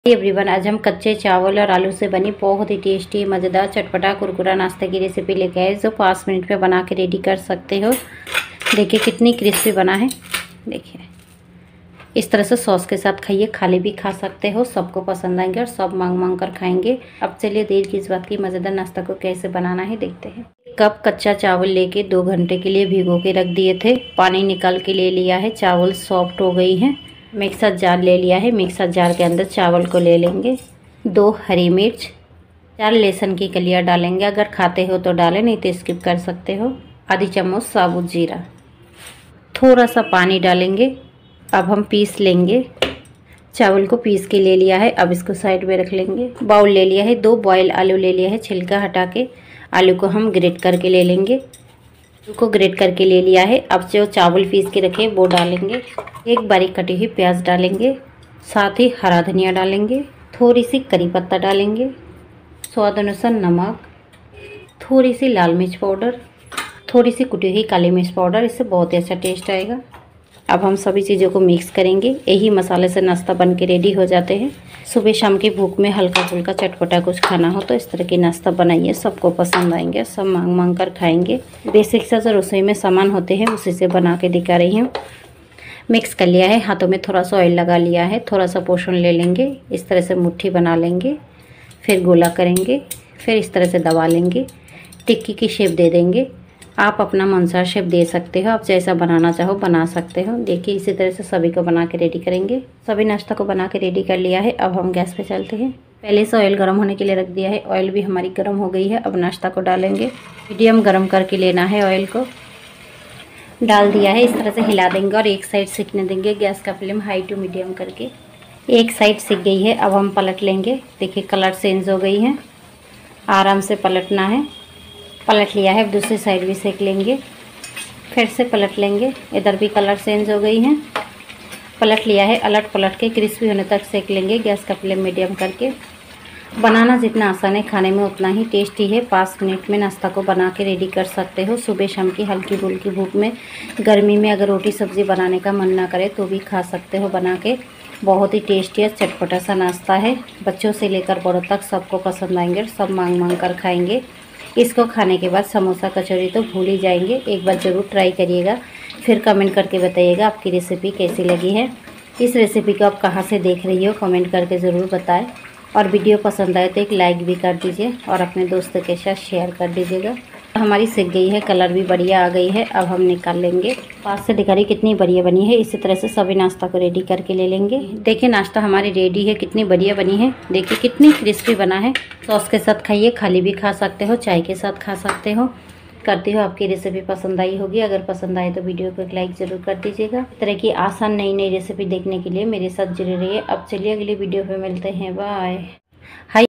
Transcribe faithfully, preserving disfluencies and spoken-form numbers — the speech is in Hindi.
एवरीवन, आज हम कच्चे चावल और आलू से बनी बहुत ही टेस्टी मज़ेदार चटपटा कुरकुरा नाश्ते की रेसिपी लेके आए जो पाँच मिनट में बना के रेडी कर सकते हो। देखिए कितनी क्रिस्पी बना है। देखिए इस तरह से सॉस के साथ खाइए, खाली भी खा सकते हो, सबको पसंद आएंगे और सब मांग मांग कर खाएंगे। अब चलिए देर की इस बात की मज़ेदार नाश्ता को कैसे बनाना है देखते हैं। कप कच्चा चावल लेके दो घंटे के लिए भिगो के रख दिए थे, पानी निकाल के ले लिया है, चावल सॉफ्ट हो गई हैं। मिक्सर जार ले लिया है, मिक्सर जार के अंदर चावल को ले लेंगे। दो हरी मिर्च, चार लहसुन की कलियां डालेंगे, अगर खाते हो तो डालें, नहीं तो स्किप कर सकते हो। आधी चम्मच साबुत जीरा, थोड़ा सा पानी डालेंगे। अब हम पीस लेंगे, चावल को पीस के ले लिया है। अब इसको साइड में रख लेंगे। बाउल ले लिया है, दो बॉयल आलू ले लिया है, छिलका हटा के आलू को हम ग्रेट करके ले लेंगे। आलू को ग्रेट करके ले लिया है। अब जो चावल पीस के रखे वो डालेंगे। एक बारीक कटी हुई प्याज डालेंगे, साथ ही हरा धनिया डालेंगे, थोड़ी सी करी पत्ता डालेंगे, स्वाद अनुसार नमक, थोड़ी सी लाल मिर्च पाउडर, थोड़ी सी कुटी हुई काली मिर्च पाउडर, इससे बहुत ही अच्छा टेस्ट आएगा। अब हम सभी चीज़ों को मिक्स करेंगे। यही मसाले से नाश्ता बन के रेडी हो जाते हैं। सुबह शाम की भूख में हल्का फुल्का चटपटा कुछ खाना हो तो इस तरह की नाश्ता बनाइए, सबको पसंद आएंगे, सब मांग मांग कर खाएंगे। बेसिक सा जो रसोई में सामान होते हैं उसी से बना के दिखा रही हूँ। मिक्स कर लिया है, हाथों में थोड़ा सा ऑयल लगा लिया है, थोड़ा सा पोर्शन ले लेंगे, इस तरह से मुट्ठी बना लेंगे, फिर गोला करेंगे, फिर इस तरह से दबा लेंगे, टिक्की की शेप दे देंगे। आप अपना मनसा शेप दे सकते हो, आप जैसा बनाना चाहो बना सकते हो। देखिए इसी तरह से सभी को बना के रेडी करेंगे। सभी नाश्ता को बना के रेडी कर लिया है। अब हम गैस पे चलते हैं। पहले से ऑयल गर्म होने के लिए रख दिया है, ऑयल भी हमारी गर्म हो गई है। अब नाश्ता को डालेंगे, मीडियम गर्म करके लेना है। ऑयल को डाल दिया है, इस तरह से हिला देंगे और एक साइड सेकने देंगे। गैस का फ्लेम हाई टू मीडियम करके। एक साइड सेक गई है, अब हम पलट लेंगे। देखिए कलर चेंज हो गई है, आराम से पलटना है। पलट लिया है, अब दूसरी साइड भी सेक लेंगे, फिर से पलट लेंगे, इधर भी कलर चेंज हो गई है। पलट लिया है, अलट पलट के क्रिस्पी होने तक सेक लेंगे। गैस का फ्लेम मीडियम करके। बनाना जितना आसान है खाने में उतना ही टेस्टी है। पाँच मिनट में नाश्ता को बना के रेडी कर सकते हो। सुबह शाम की हल्की फुल्की भूख में, गर्मी में अगर रोटी सब्जी बनाने का मन ना करे तो भी खा सकते हो बना के। बहुत ही टेस्टी और चटपटा सा नाश्ता है, बच्चों से लेकर बड़ों तक सबको पसंद आएंगे, सब मांग मांग कर खाएंगे। इसको खाने के बाद समोसा कचौरी तो भूल ही जाएंगे। एक बार ज़रूर ट्राई करिएगा, फिर कमेंट करके बताइएगा आपकी रेसिपी कैसी लगी है। इस रेसिपी को आप कहाँ से देख रही हो कमेंट करके ज़रूर बताएं, और वीडियो पसंद आए तो एक लाइक भी कर दीजिए और अपने दोस्तों के साथ शेयर कर दीजिएगा। हमारी सिक गई है, कलर भी बढ़िया आ गई है। अब हम निकाल लेंगे। पास से दिखा रही कितनी बढ़िया बनी है। इसी तरह से सभी नाश्ता को रेडी करके ले लेंगे। देखिए नाश्ता हमारी रेडी है, कितनी बढ़िया बनी है। देखिए कितनी क्रिस्पी बना है। सॉस के साथ खाइए, खाली भी खा सकते हो, चाय के साथ खा सकते हो। करती हो आपकी रेसिपी पसंद आई होगी। अगर पसंद आए तो वीडियो को एक लाइक ज़रूर कर दीजिएगा। इस तरह की आसान नई नई रेसिपी देखने के लिए मेरे साथ जुड़े रहिए। अब चलिए अगली वीडियो पे मिलते हैं। बाय। हाय।